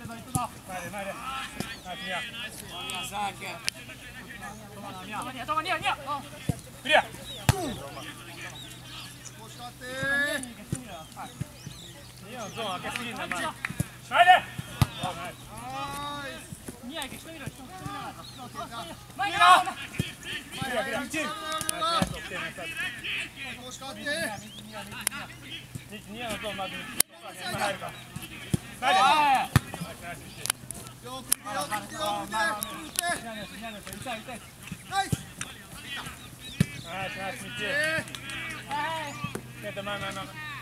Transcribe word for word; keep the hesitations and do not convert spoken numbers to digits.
慢点，慢点，慢点。 Säker. Ner, ta ner, ner! Tre! Io non so, che fine, ma... Vai! Nia, che stai girando? Vai! Vai! Via, via, team! Nici Nia non so, ma... Vai! Vai! Joo, joo, joo, Nice! Nice, nice, Nice, nice, Nice, nice. Niente, ma, ma, ma.